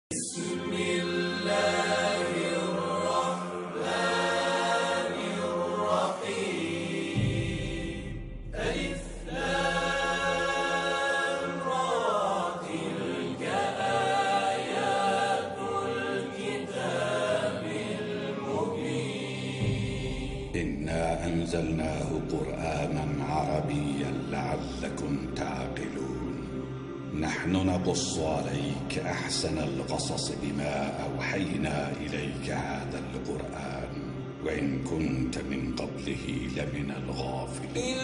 إنا أنزلناه قرآنا عربيا لعلكم تعقلون. نحن نقص عليك أحسن القصص بما أوحينا إليك هذا القرآن وإن كنت من قبله لمن الغافلين.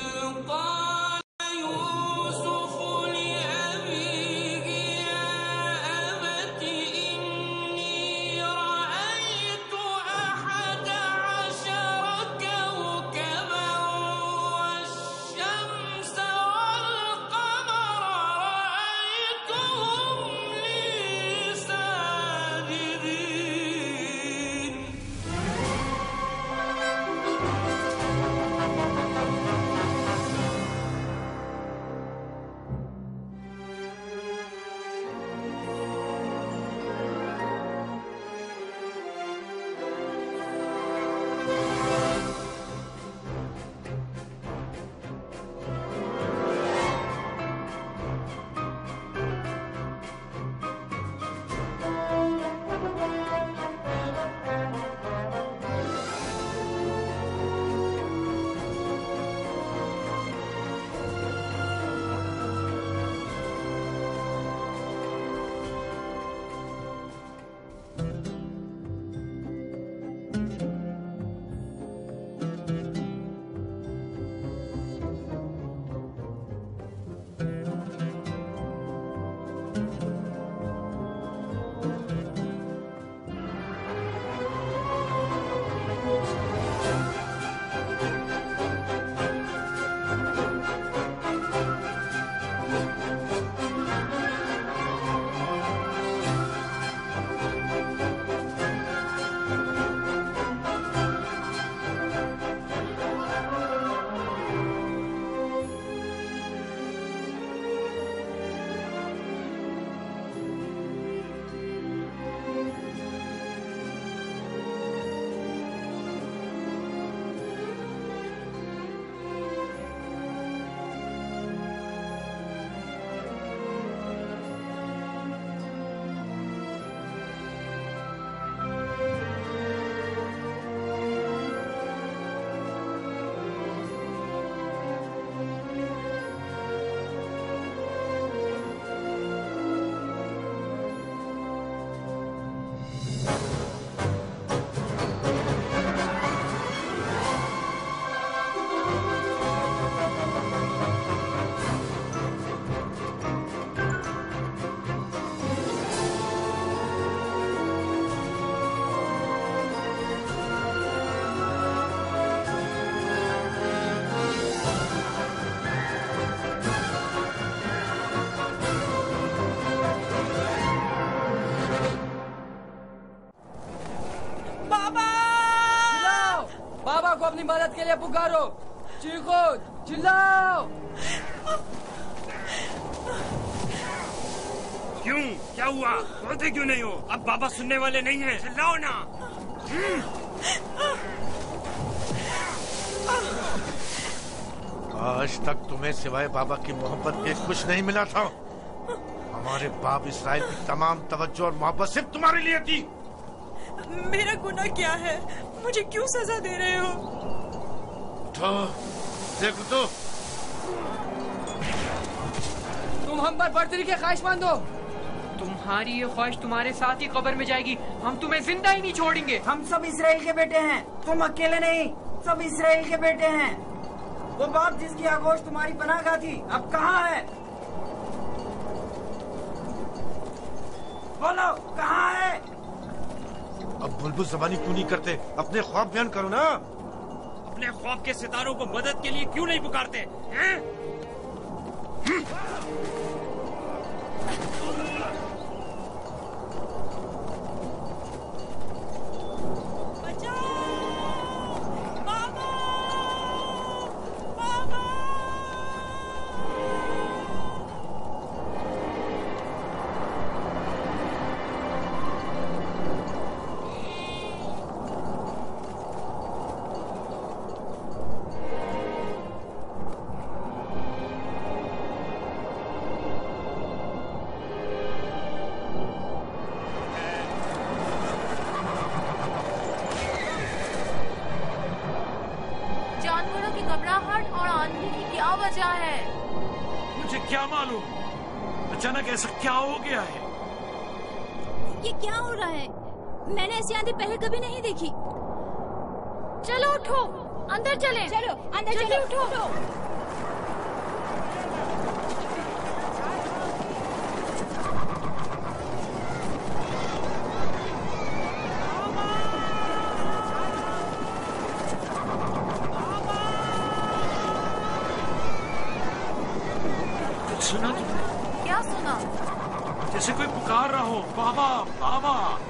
बाबा को अपनी मदद के लिए पुकारो, चीखो, चिल्लाओ। क्यों, क्या हुआ? बोलते क्यों नहीं हो? अब बाबा सुनने वाले नहीं हैं, चिल्लाओ ना। आज तक तुम्हें सिवाय बाबा की मोहब्बत के कुछ नहीं मिला था। हमारे बाप इसराइल की तमाम तवज्जो और मोहब्बत सिर्फ तुम्हारे लिए थी। मेरा गुनाह क्या है? मुझे क्यों सजा दे रहे हो? तो देखो तो, तुम हम पर बर्तरी के ख्वाहिशमंद हो। तुम्हारी ये ख्वाहिश तुम्हारे साथ ही कब्र में जाएगी। हम तुम्हें जिंदा ही नहीं छोड़ेंगे। हम सब इसराइल के बेटे हैं, तुम अकेले नहीं, सब इसराइल के बेटे हैं। वो बाप जिसकी आगोश तुम्हारी पनाहगाह थी, अब कहाँ है? बोलो, कहाँ है? अब बुलबुल ज़बानी क्यों नहीं करते? अपने ख्वाब बयान करो ना। अपने ख्वाब के सितारों को मदद के लिए क्यों नहीं पुकारते हैं? बांधने की क्या वजह है? मुझे क्या मालूम, अचानक ऐसा क्या हो गया है? ये क्या हो रहा है? मैंने ऐसी आंधी पहले कभी नहीं देखी। चलो उठो, अंदर चलें। चलो अंदर चलो, उठो। सुना तुमने? क्या सुना? जैसे कोई पुकार रहा हो, बाबा बाबा।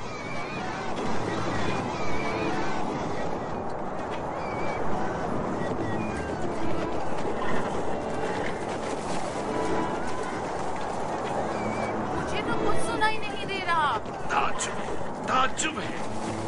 मुझे तो कुछ सुनाई नहीं दे रहा। ताज्जुब है।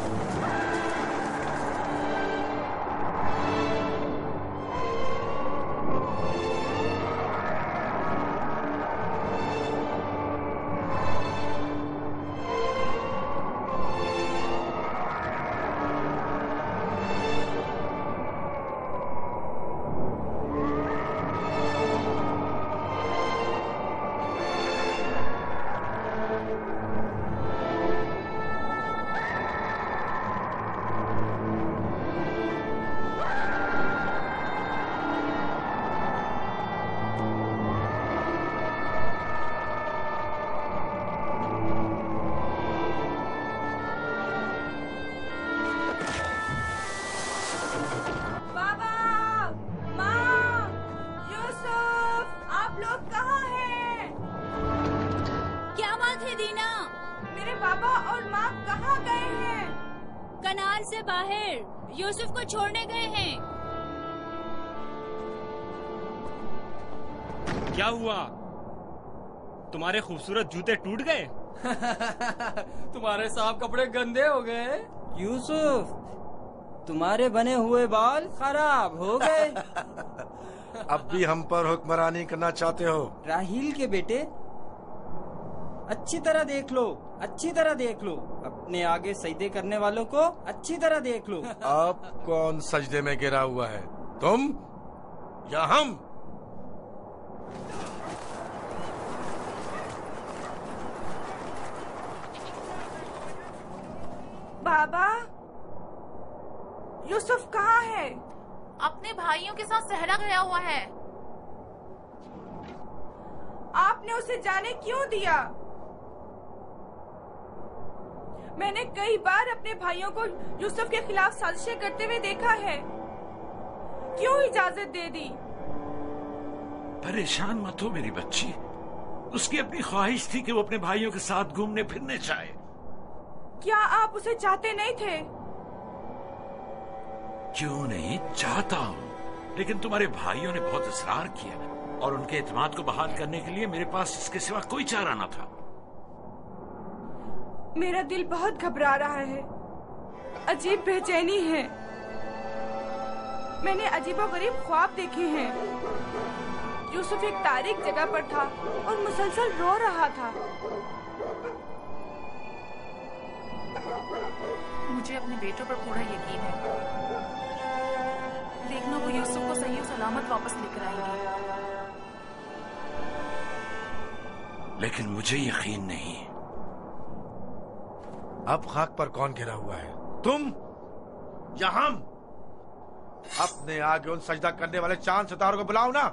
यूसुफ को छोड़ने गए हैं। क्या हुआ? तुम्हारे खूबसूरत जूते टूट गए? तुम्हारे साफ कपड़े गंदे हो गए। यूसुफ, तुम्हारे बने हुए बाल खराब हो गए। अब भी हम पर हुक्मरानी करना चाहते हो? राहील के बेटे, अच्छी तरह देख लो, अच्छी तरह देख लो। अपने आगे सजदे करने वालों को अच्छी तरह देख लो। अब कौन सजदे में गिरा हुआ है, तुम या हम? बाबा, यूसुफ कहाँ है? अपने भाइयों के साथ सहरा गया हुआ है। आपने उसे जाने क्यों दिया? मैंने कई बार अपने भाइयों को यूसुफ के खिलाफ साजिशें करते हुए देखा है। क्यों इजाजत दे दी? परेशान मत हो मेरी बच्ची। उसकी अपनी ख्वाहिश थी कि वो अपने भाइयों के साथ घूमने फिरने जाए। क्या आप उसे चाहते नहीं थे? क्यों नहीं, चाहता हूँ, लेकिन तुम्हारे भाइयों ने बहुत इसरार किया और उनके एतमाद को बहाल करने के लिए मेरे पास इसके सिवा कोई चारा न था। मेरा दिल बहुत घबरा रहा है, अजीब बेचैनी है। मैंने अजीबोगरीब ख्वाब देखे हैं। यूसुफ एक तारीक जगह पर था और मुसलसल रो रहा था। मुझे अपने बेटों पर पूरा यकीन है। देखना वो यूसुफ को सही और सलामत वापस लेकर आएंगे। लेकिन मुझे यकीन नहीं। अब खाक पर कौन गिरा हुआ है, तुम या हम? अपने आगे उन सजदा करने वाले चांद सितारों को बुलाओ ना।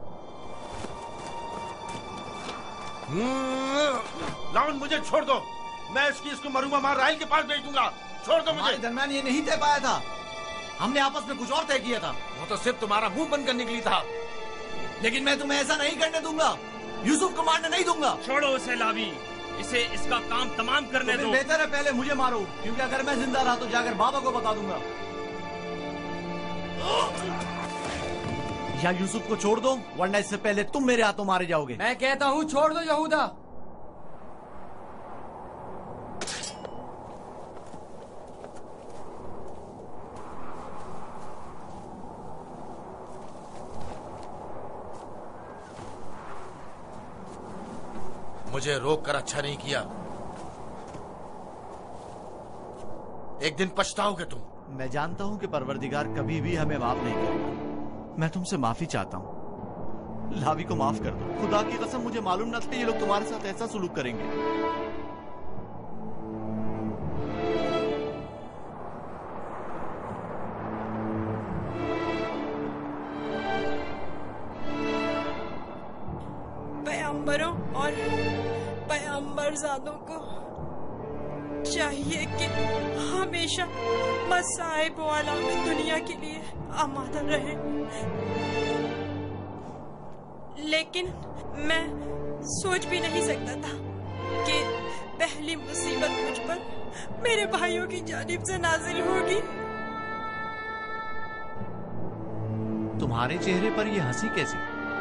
लाउन, मुझे छोड़ दो। मैं इसको मरूमा मार राहिल के पास भेज दूंगा। छोड़ दो मुझे। दरमियान ये नहीं तय पाया था, हमने आपस में कुछ और तय किया था। वो तो सिर्फ तुम्हारा मुंह बंद करने के लिए था। लेकिन मैं तुम्हें ऐसा नहीं करने दूंगा, यूसुफ को मारने नहीं दूंगा। छोड़ो उसे लावी, इसे इसका काम तमाम करने दो। बेहतर है पहले मुझे मारो, क्योंकि अगर मैं जिंदा रहा तो जाकर बाबा को बता दूंगा। या यूसुफ को छोड़ दो, वरना इससे पहले तुम मेरे हाथों मारे जाओगे। मैं कहता हूँ छोड़ दो यहूदा। मुझे रोक कर अच्छा नहीं किया। एक दिन पछताओगे तुम। मैं जानता हूं कि परवरदिगार कभी भी हमें माफ नहीं करेगा, मैं तुमसे माफी चाहता हूँ। लावी को माफ कर दो। खुदा की कसम मुझे मालूम न था ये लोग तुम्हारे साथ ऐसा सुलूक करेंगे। पैगंबरों और पैगंबरजादों को चाहिए कि हमेशा मसाइब वाला में दुनिया के लिए आमादा रहे, लेकिन मैं सोच भी नहीं सकता था कि पहली मुसीबत मुझ पर मेरे भाइयों की जानिब से नाजिल होगी। तुम्हारे चेहरे पर ये हंसी कैसी?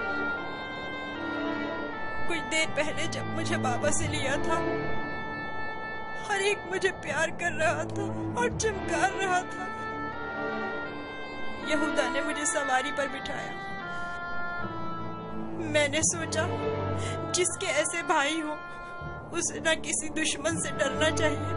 कुछ देर पहले जब मुझे बाबा से लिया था, हर एक मुझे प्यार कर रहा था और चमकार रहा था। यहूदा ने मुझे सवारी पर बिठाया। मैंने सोचा जिसके ऐसे भाई हो उसे न किसी दुश्मन से डरना चाहिए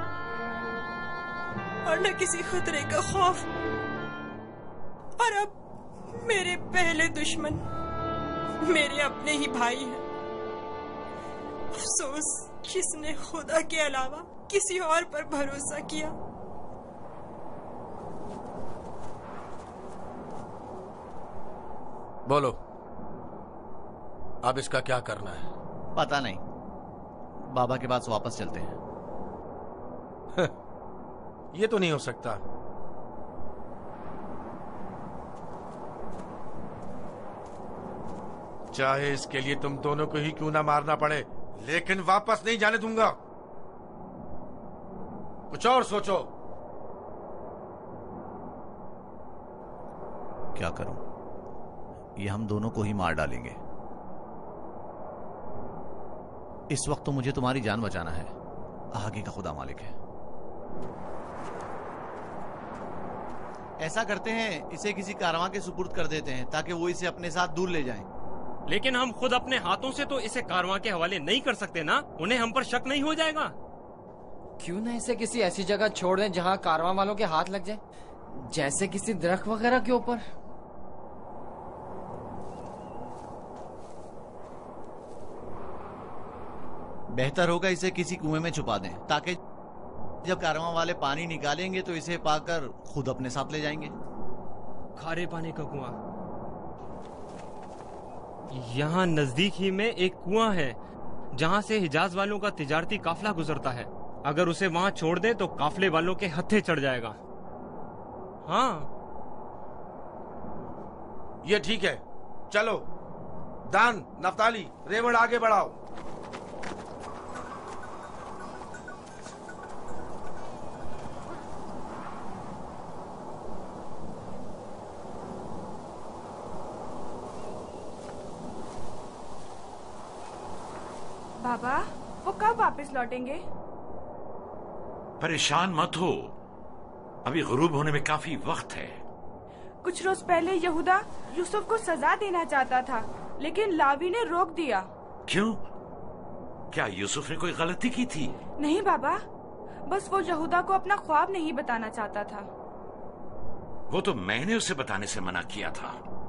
और न किसी खतरे का खौफ। और अब मेरे पहले दुश्मन मेरे अपने ही भाई हैं। अफसोस जिसने खुदा के अलावा किसी और पर भरोसा किया। बोलो, अब इसका क्या करना है? पता नहीं, बाबा के पास वापस चलते हैं। ये तो नहीं हो सकता। चाहे इसके लिए तुम दोनों को ही क्यों ना मारना पड़े, लेकिन वापस नहीं जाने दूंगा। कुछ और सोचो। क्या करूं? ये हम दोनों को ही मार डालेंगे। इस वक्त तो मुझे तुम्हारी जान बचाना है, आगे का खुदा मालिक है। ऐसा करते हैं, इसे किसी कारवां के सुपुर्द कर देते हैं ताकि वो इसे अपने साथ दूर ले जाएं। लेकिन हम खुद अपने हाथों से तो इसे कारवां के हवाले नहीं कर सकते ना? उन्हें हम पर शक नहीं हो जाएगा? क्यों ना इसे किसी ऐसी जगह छोड़ दें जहां कारवां वालों के हाथ लग जाए, जैसे किसी दरख्त वगैरह के ऊपर। बेहतर होगा इसे किसी कुएं में छुपा दें ताकि जब कारवां वाले पानी निकालेंगे तो इसे पाकर खुद अपने साथ ले जाएंगे। खारे पानी का कुआं? यहाँ नजदीक ही में एक कुआं है जहाँ से हिजाज वालों का तिजारती काफला गुजरता है। अगर उसे वहाँ छोड़ दे तो काफले वालों के हत्थे चढ़ जाएगा। हाँ, ये ठीक है। चलो दान, नफ्ताली, रेवड़ आगे बढ़ाओ। बाबा, वो कब वापस लौटेंगे? परेशान मत हो, अभी गुरूब होने में काफी वक्त है। कुछ रोज पहले यहूदा यूसुफ को सजा देना चाहता था, लेकिन लावी ने रोक दिया। क्यों? क्या यूसुफ ने कोई गलती की थी? नहीं बाबा, बस वो यहूदा को अपना ख्वाब नहीं बताना चाहता था। वो तो मैंने उसे बताने से मना किया था।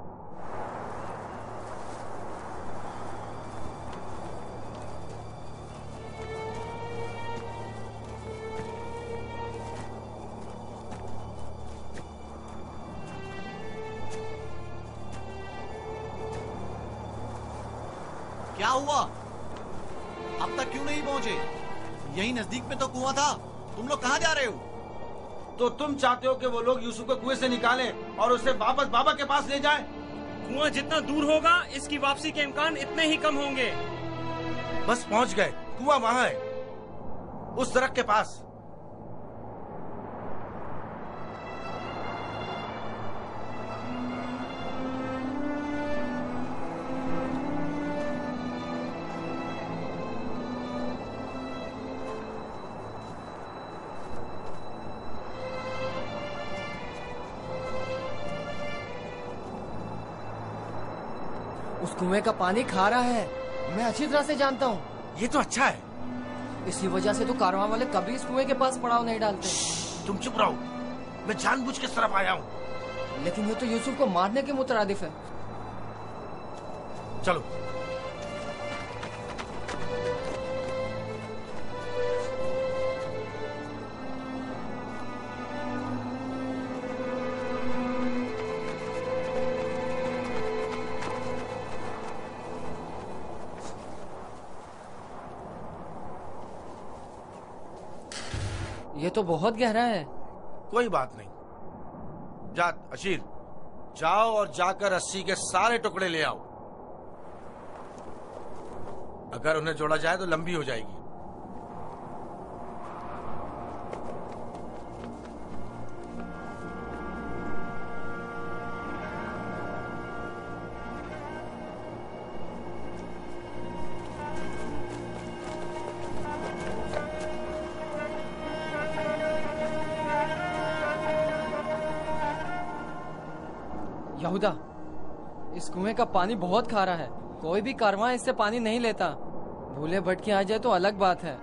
क्या हुआ? अब तक क्यों नहीं पहुंचे? यही नजदीक में तो कुआं था। तुम लोग कहाँ जा रहे हो? तो तुम चाहते हो कि वो लोग यूसुफ को कुएं से निकालें और उसे वापस बाबा के पास ले जाएं? कुआं जितना दूर होगा इसकी वापसी के इम्कान इतने ही कम होंगे। बस पहुंच गए। कुआं वहां है, उस सड़क के पास। उस कुएं का पानी खारा है, मैं अच्छी तरह से जानता हूँ। ये तो अच्छा है। इसी वजह से तो कारवां वाले कभी इस कुएं के पास पड़ाव नहीं डालते। तुम चुप रहो, मैं जानबूझ के इस तरफ आया हूँ। लेकिन ये तो यूसुफ को मारने के मुतरादिफ है। चलो। ये तो बहुत गहरा है। कोई बात नहीं। जा अशीर, जाओ और जाकर रस्सी के सारे टुकड़े ले आओ। अगर उन्हें जोड़ा जाए तो लंबी हो जाएगी। यहूदा, इस कुएं का पानी बहुत खारा है। कोई भी कारवां इससे पानी नहीं लेता। भूले भटके आ जाए तो अलग बात है।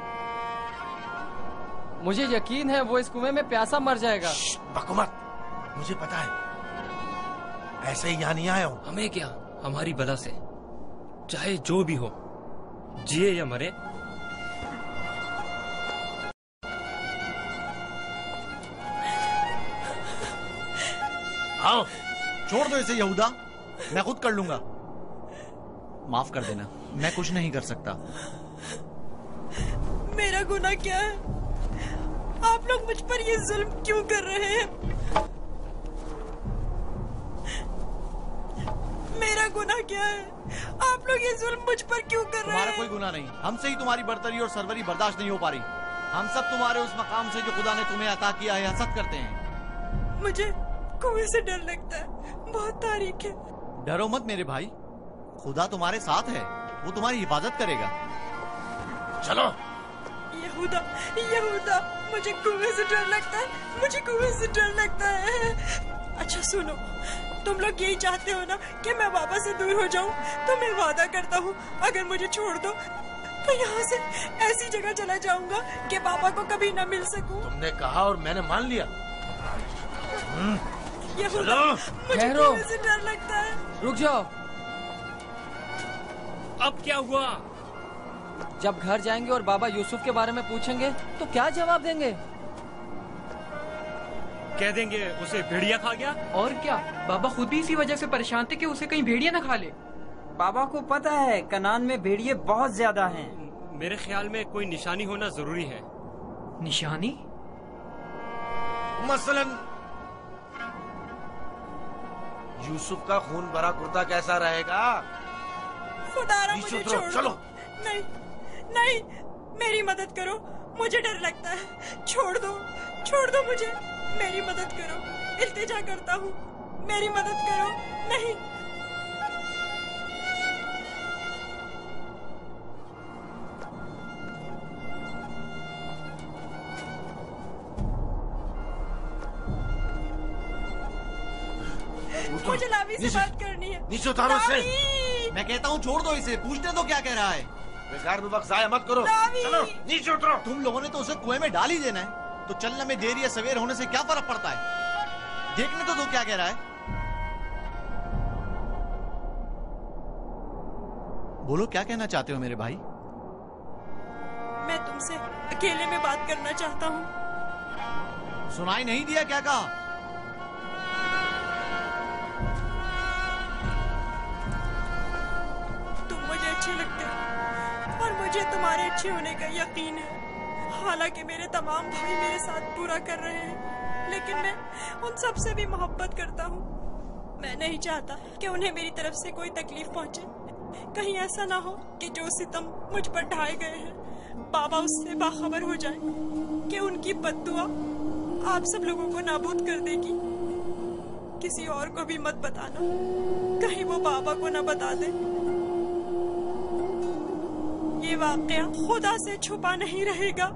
मुझे यकीन है वो इस कुएं में प्यासा मर जाएगा। बकमत, मुझे पता है। ऐसे ही यहाँ नहीं आया हूँ। हमें क्या, हमारी बला से चाहे जो भी हो, जिए या मरे, आओ। छोड़ दो इसे यहूदा, मैं खुद कर लूंगा। माफ कर देना, मैं कुछ नहीं कर सकता। मेरा गुनाह क्या है? आप लोग मुझ पर ये जुल्म क्यों कर रहे हैं? मेरा गुनाह क्या है? आप लोग ये जुल्म मुझ पर क्यों कर रहे हैं? तुम्हारा कोई गुनाह नहीं। हमसे ही तुम्हारी बर्तरी और सरवरी बर्दाश्त नहीं हो पा रही। हम सब तुम्हारे उस मकाम से जो खुदा ने तुम्हें अता किया है हसद करते हैं। मुझे कुएं से डर लगता है, बहुत तारीख है। डरो मत मेरे भाई, खुदा तुम्हारे साथ है, वो तुम्हारी हिफाजत करेगा। चलो। यहूदा, यहूदा, मुझे कुएं से डर लगता है, मुझे कुएं से डर लगता है। अच्छा सुनो, तुम लोग यही चाहते हो ना कि मैं बाबा से दूर हो जाऊं? तो मैं वादा करता हूँ, अगर मुझे छोड़ दो तो यहाँ से ऐसी जगह चला जाऊंगा कि बाबा को कभी न मिल सकूं। तुमने कहा और मैंने मान लिया। यहूदा, मुझे कुएं से डर लगता है। रुक जाओ। अब क्या हुआ? जब घर जाएंगे और बाबा यूसुफ के बारे में पूछेंगे तो क्या जवाब देंगे? कह देंगे उसे भेड़िया खा गया। और क्या, बाबा खुद भी इसी वजह से परेशान थे कि उसे कहीं भेड़िया न खा ले। बाबा को पता है कनान में भेड़िए बहुत ज्यादा हैं। मेरे ख्याल में कोई निशानी होना जरूरी है। निशानी? मसलन यूसुफ का खून भरा कुर्ता कैसा रहेगा? खुदारा मुझे छोड़ दो। चलो। नहीं, नहीं, मेरी मदद करो, मुझे डर लगता है। छोड़ दो मुझे, मेरी मदद करो, इल्तिजा करता हूँ, मेरी मदद करो। नहीं। मुझे लावी से बात करनी है। नीचे उतारो इसे। मैं कहता हूँ छोड़ दो इसे, पूछने दो क्या कह रहा है। बेकार में वक्त जाया मत करो। चलो नीचे उतरो। तुम लोगों ने तो उसे कुएं में डाल ही देना है, तो चलने में देर या सवेर होने से क्या फर्क पड़ता है? देखने तो दो क्या कह रहा है। बोलो क्या कहना चाहते हो मेरे भाई? मैं तुमसे अकेले में बात करना चाहता हूँ। सुनाई नहीं दिया क्या कहा? मुझे अच्छे लगते हैं और मुझे तुम्हारे अच्छे होने का यकीन है। हालांकि मेरे तमाम भाई मेरे साथ पूरा कर रहे हैं, लेकिन मैं उन सब से भी मोहब्बत करता हूँ। मैं नहीं चाहता कि उन्हें मेरी तरफ से कोई तकलीफ पहुँचे। कहीं ऐसा ना हो कि जो सितम मुझ पर ढाए गए हैं बाबा उससे बाखबर हो जाए कि उनकी बद्दुआ आप सब लोगों को नाबूद कर देगी। किसी और को भी मत बताना, कहीं वो बाबा को न बता दे। ये वाकया खुदा से छुपा नहीं रहेगा।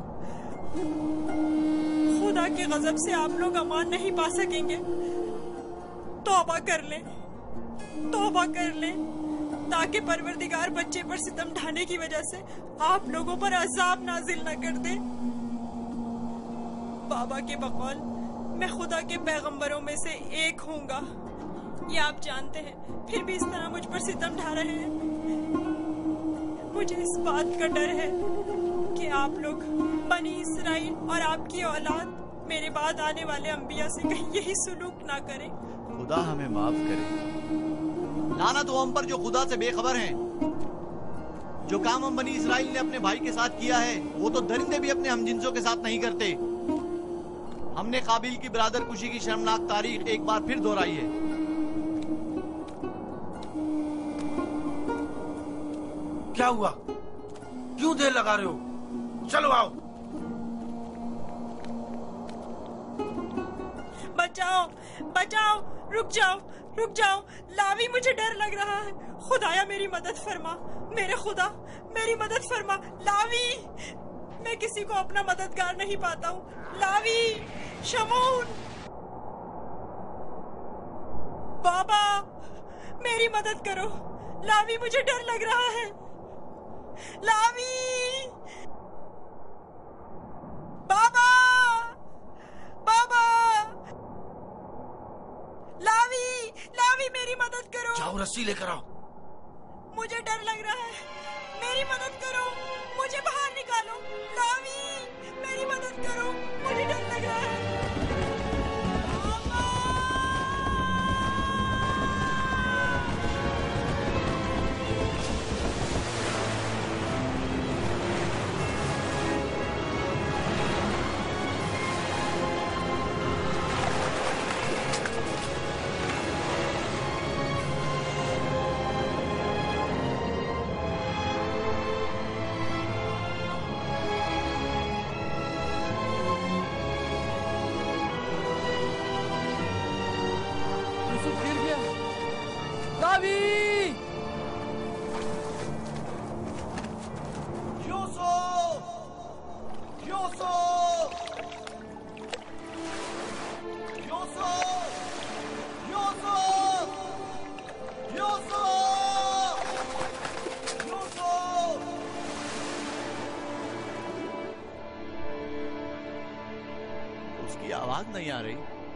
खुदा के गजब से आप लोग अमान नहीं पा सकेंगे। तौबा कर ले, तौबा कर ले, ताकि परवरदिगार बच्चे पर सितम ढाने की वजह से आप लोगों पर अजाब नाजिल न कर दे। बाबा के बकौल मैं खुदा के पैगंबरों में से एक होऊंगा, ये आप जानते हैं, फिर भी इस तरह मुझ पर सितम ढा रहे हैं। मुझे इस बात का डर है कि आप लोग बनी इसराइल और आपकी औलाद मेरे बाद आने वाले अंबिया से कहीं यही सुलूक ना करें। खुदा हमें माफ करे। लानत हो हम पर जो खुदा से बेखबर हैं। जो काम हम बनी इसराइल ने अपने भाई के साथ किया है वो तो दरिंदे भी अपने हमजिंसों के साथ नहीं करते। हमने काबिल की बरादर कुशी की शर्मनाक तारीख एक बार फिर दोहराई है। क्या हुआ? क्यों देर लगा रहे हो? चलो आओ। बचाओ, बचाओ, रुक जाओ, रुक जाओ। लावी, मुझे डर लग रहा है। खुदाया मेरी मदद फरमा, मेरे खुदा मेरी मदद फरमा। लावी, मैं किसी को अपना मददगार नहीं पाता हूँ। लावी, शमून, बाबा मेरी मदद करो। लावी, मुझे डर लग रहा है। लावी, बाबा, बाबा, लावी, लावी मेरी मदद करो। जाओ रस्सी लेकर आओ। मुझे डर लग रहा है, मेरी मदद करो, मुझे बाहर निकालो। लावी, मेरी मदद करो, मुझे डर लग रहा है। उसकी आवाज नहीं आ रही।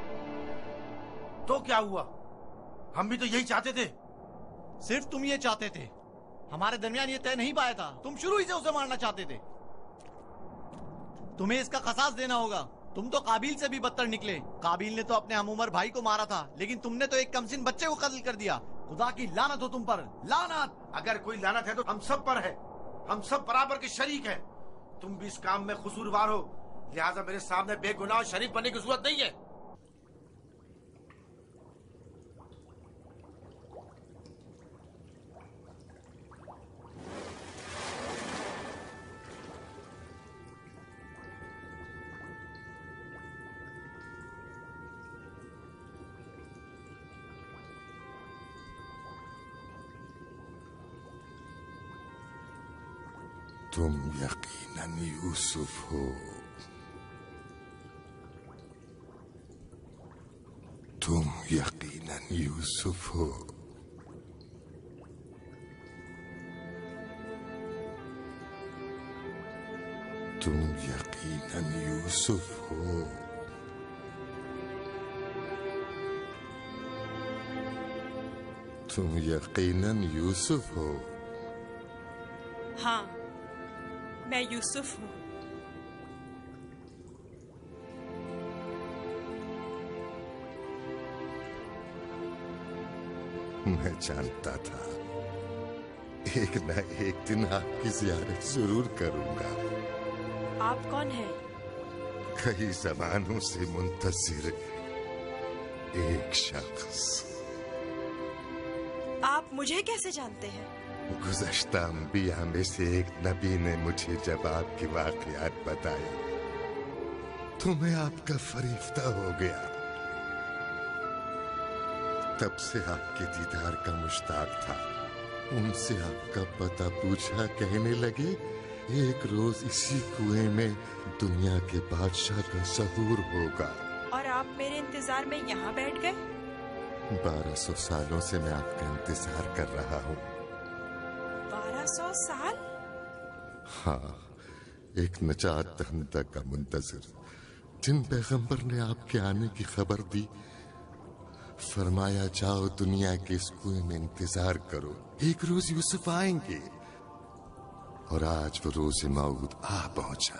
तो क्या हुआ? हम भी तो यही चाहते थे। सिर्फ तुम ये चाहते थे, हमारे दरमियान ये तय नहीं पाया था। तुम शुरू ही से उसे मारना चाहते थे। तुम्हें इसका खसास देना होगा। तुम तो काबिल से भी बदतर निकले। काबिल ने तो अपने हमउमर भाई को मारा था, लेकिन तुमने तो एक कमसिन बच्चे को कत्ल कर दिया। खुदा की लानत हो तुम पर, लानत। अगर कोई लानत है तो हम सब पर है। हम सब बराबर के शरीक हैं। तुम भी इस काम में कसूरवार हो, लिहाजा मेरे सामने बेगुनाह और शरीफ बनने की जरूरत नहीं है। तुम यकीनन यूसुफ हो। तुम यकीनन यूसुफ हो। तुम यकीनन यूसुफ हो। तुम यकीनन यूसुफ हो। हाँ, मैं यूसुफ हूँ। मैं जानता था एक न एक दिन आपकी ज़ियारत जरूर करूंगा। आप कौन हैं? कई ज़मानों से मुंतज़िर एक शख्स। आप मुझे कैसे जानते हैं? गुज़श्ता अंबिया में से एक नबी ने मुझे जब आपकी वाक़ियात बताई तो मैं आपका फरिश्ता हो गया। तब से आपके दीदार का मुश्ताक था। उनसे आपका पता पूछा, कहने लगे एक रोज इसी कुएं में दुनिया के बादशाह का ज़हूर होगा। और आप मेरे इंतजार में यहाँ बैठ गए? 1200 सालों से मैं आपका इंतजार कर रहा हूँ। 1200 साल? हाँ, एक नजात दहिंदा का मुंतज़िर जिन पैगंबर ने आपके आने की खबर दी, फरमाया जाओ दुनिया के इस कुएं में इंतजार करो, एक रोज यूसुफ आएंगे। और आज वो रोज मौऊद आ पहुंचा।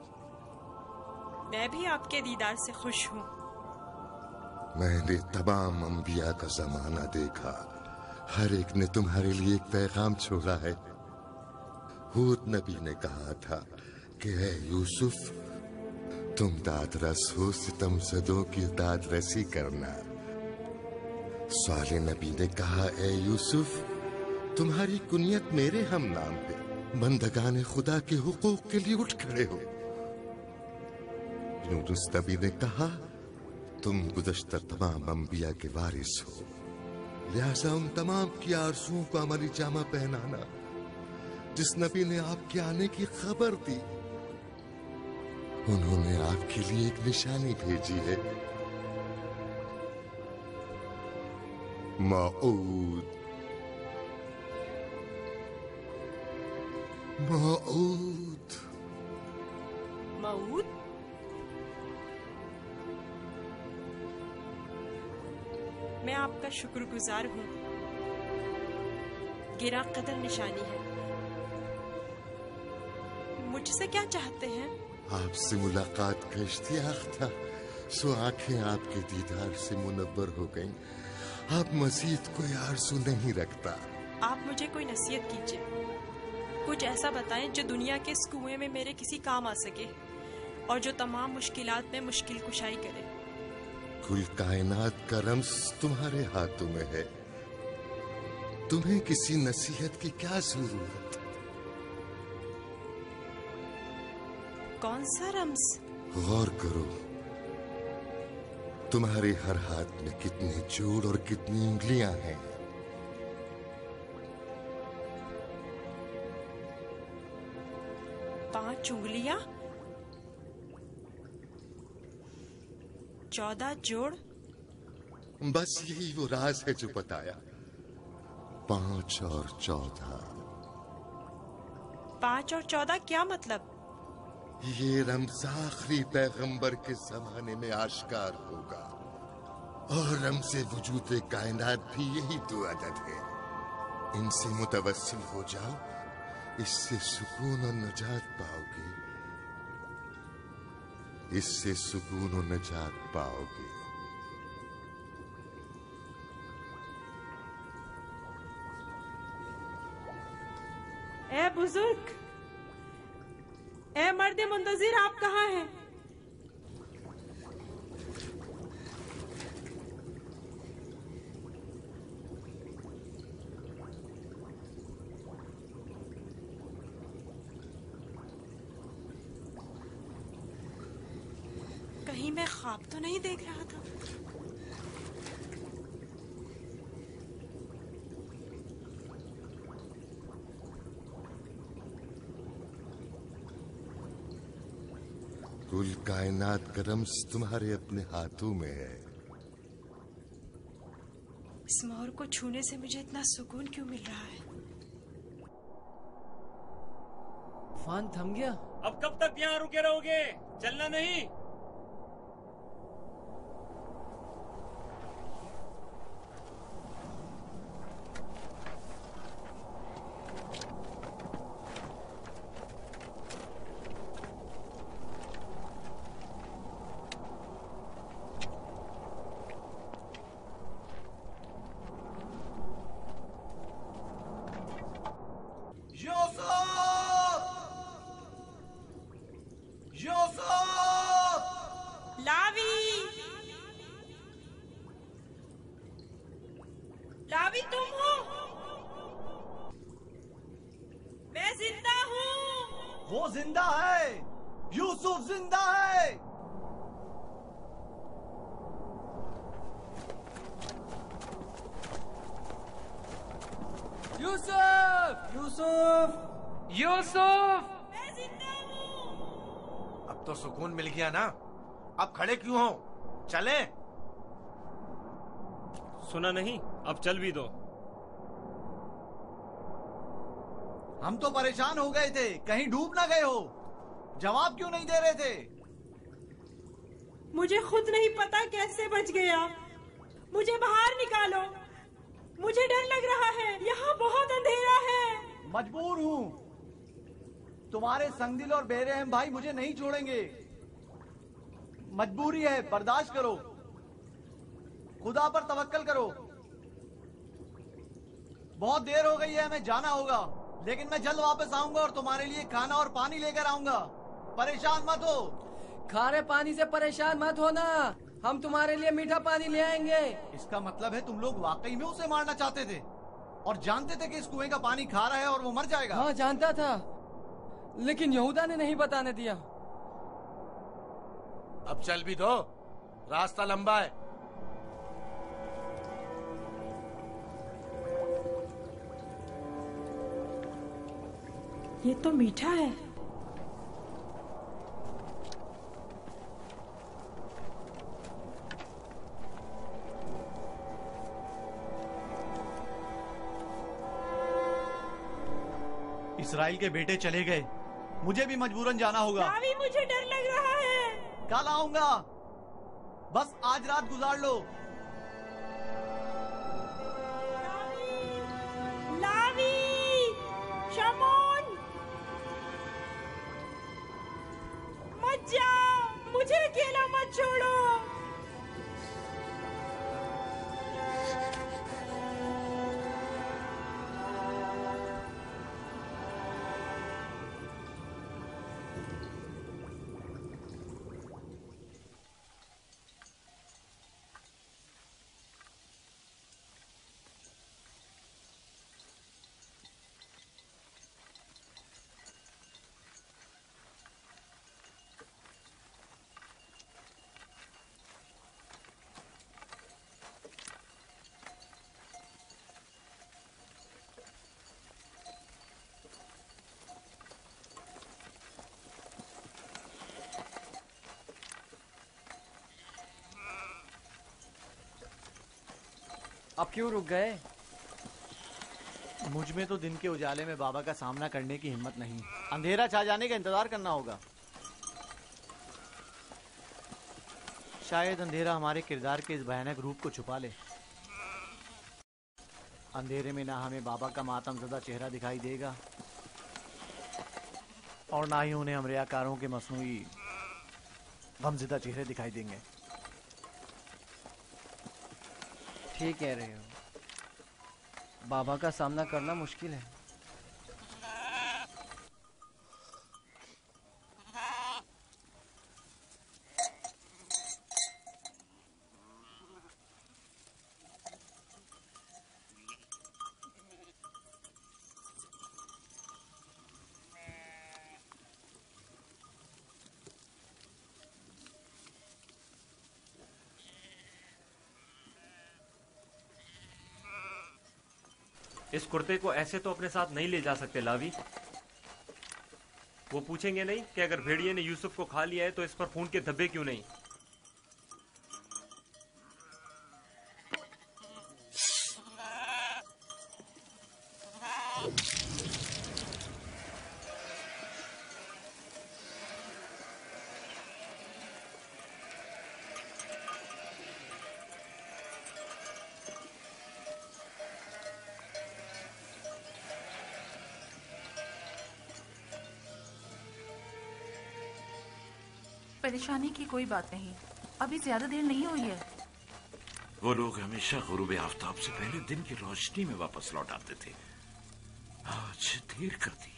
मैं भी आपके दीदार से खुश हूँ। मैंने तमाम अंबिया का जमाना देखा, हर एक ने तुम्हारे लिए एक पैगाम छोड़ा है। हूद नबी ने कहा था कि ऐ यूसुफ, तुम दादरस हो, सितमज़दों की दादरसी करना। साले नबी ने कहा, ऐ यूसुफ, तुम्हारी कुनियत मेरे हम नाम है, बंदगाने खुदा के हुकूक के लिए उठ खड़े हो। यूनुस नबी ने कहा, तुम गुज़श्ता तमाम अंबिया के वारिस हो, लिहाजा उन तमाम की आरज़ुओं को अमली जामा पहनाना जिस नबी ने आपके आने की खबर दी। उन्होंने आपके लिए एक निशानी भेजी है, मऊद। मऊद मऊद? मैं आपका शुक्रगुजार हूँ। गिरा कदर निशानी है। मुझसे क्या चाहते हैं? आपसे मुलाकात का इश्तियाक था, सो आंखें आपके दीदार से मुनव्वर हो गईं। आप मजीद कोई आरज़ू नहीं रखता। आप मुझे कोई नसीहत कीजिए, कुछ ऐसा बताएं जो दुनिया के इस कुएं में मेरे किसी काम आ सके और जो तमाम मुश्किलात में मुश्किल कुशाई करे। कुल कायनात का रम्स तुम्हारे हाथों में है, तुम्हें किसी नसीहत की क्या जरूरत? कौन सा रम्स? गौर करो, तुम्हारे हर हाथ में कितने जोड़ और कितनी उंगलियां हैं। 5 उंगलियां, 14 जोड़। बस यही वो राज है जो बताया, 5 और 14। 5 और 14 क्या मतलब? ये रम्ज़ आखिरी पैगंबर के जमाने में आश्कार होगा, और रम्ज़े वजूद कायनात भी यही 2 अदद है। इनसे मुतवस्सिल हो जाओ, इससे सुकून और नजात पाओगे, इससे सुकून और नजात पाओगे। ए बुजुर्ग, ए मर्द मुंतजिर, आप कहाँ हैं? कहीं मैं ख्वाब तो नहीं देख रहा था? कुल कायनात का रम्ज़ तुम्हारे अपने हाथों में है। इस मोर को छूने से मुझे इतना सुकून क्यों मिल रहा है? तूफान थम गया। अब कब तक यहाँ रुके रहोगे? चलना नहीं? लावी, तुम हो? मैं जिंदा हूँ। वो जिंदा है, यूसुफ जिंदा है। यूसुफ! यूसुफ! यूसुफ! मैं जिंदा हूँ। अब तो सुकून मिल गया ना, अब खड़े क्यों हो? चलें? सुना नहीं? अब चल भी दो। हम तो परेशान हो गए थे, कहीं डूब ना गए हो। जवाब क्यों नहीं दे रहे थे? मुझे खुद नहीं पता कैसे बच गया। मुझे बाहर निकालो, मुझे डर लग रहा है, यहाँ बहुत अंधेरा है। मजबूर हूँ, तुम्हारे संगदिल और बेरहम भाई मुझे नहीं छोड़ेंगे। मजबूरी है, बर्दाश्त करो, खुदा पर तवक्कल करो। बहुत देर हो गई है, हमें जाना होगा, लेकिन मैं जल्द वापस आऊंगा और तुम्हारे लिए खाना और पानी लेकर आऊंगा। परेशान मत हो। खारे पानी से परेशान मत होना, हम तुम्हारे लिए मीठा पानी ले आएंगे। इसका मतलब है तुम लोग वाकई में उसे मारना चाहते थे और जानते थे कि इस कुएं का पानी खारा है और वो मर जाएगा। हाँ जानता था, लेकिन यहूदा ने नहीं बताने दिया। अब चल भी दो, रास्ता लंबा है। ये तो मीठा है। इस्राइल के बेटे चले गए, मुझे भी मजबूरन जाना होगा। अभी मुझे डर लग रहा है। कल आऊंगा, बस आज रात गुजार लो। लावी, शमोन, मत जाओ, मुझे अकेला मत छोड़ो। अब क्यों रुक गए? मुझ में तो दिन के उजाले में बाबा का सामना करने की हिम्मत नहीं। अंधेरा छा जाने का इंतजार करना होगा। शायद अंधेरा हमारे किरदार के इस भयानक रूप को छुपा ले। अंधेरे में ना हमें बाबा का मातमज़दा चेहरा दिखाई देगा और ना ही उन्हें हम रियाकारों के मसनूई गमज़दा चेहरे दिखाई देंगे। ठीक कह रहे हो, बाबा का सामना करना मुश्किल है। इस कुर्ते को ऐसे तो अपने साथ नहीं ले जा सकते लावी। वो पूछेंगे नहीं कि अगर भेड़िए ने यूसुफ को खा लिया है तो इस पर खून के धब्बे क्यों नहीं? परेशानी की कोई बात नहीं, अभी ज्यादा देर नहीं हुई है। वो लोग हमेशा गुरूब आफताब से पहले दिन की रोशनी में वापस लौट आते थे। आज देर कर दी।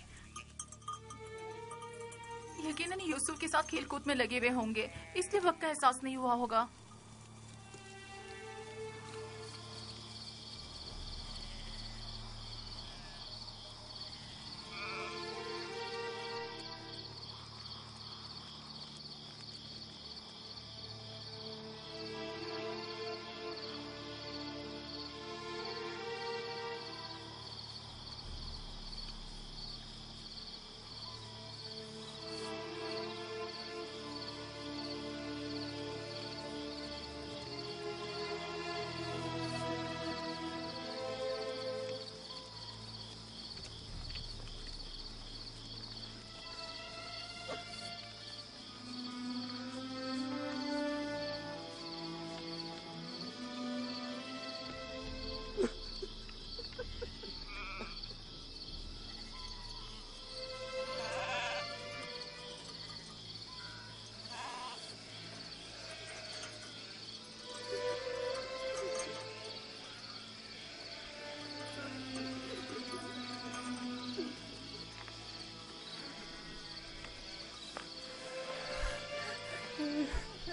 यकीनन यूसुफ के साथ खेलकूद में लगे हुए होंगे, इसलिए वक्त का एहसास नहीं हुआ होगा।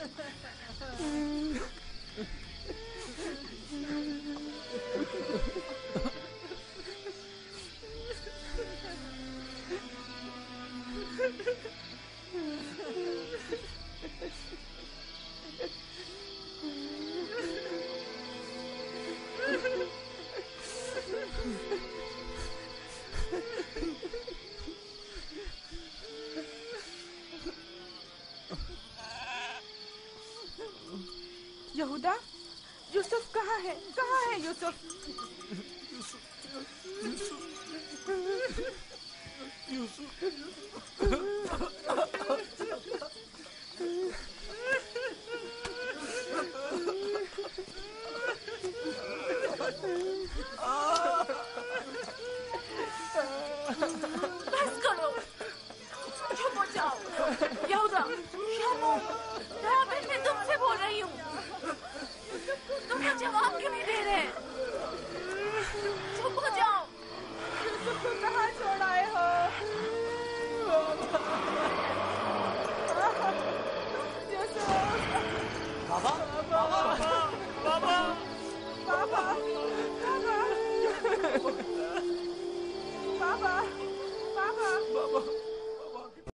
यहूदा, यूसुफ कहाँ है? कहाँ है यूसुफ? बस करो, चुप हो जाओ। यहूदा, शमो, राबिन, मैं तुमसे बोल रही हूँ। तुम तो जवाब क्यों नहीं दे रहे? चुप हो जाओ। यूसुफ को कहाँ छोड़ आए हो? यूसुफ। बाबा, बाबा, बाबा, बाबा, बाबा, बाबा, बाबा, बाबा।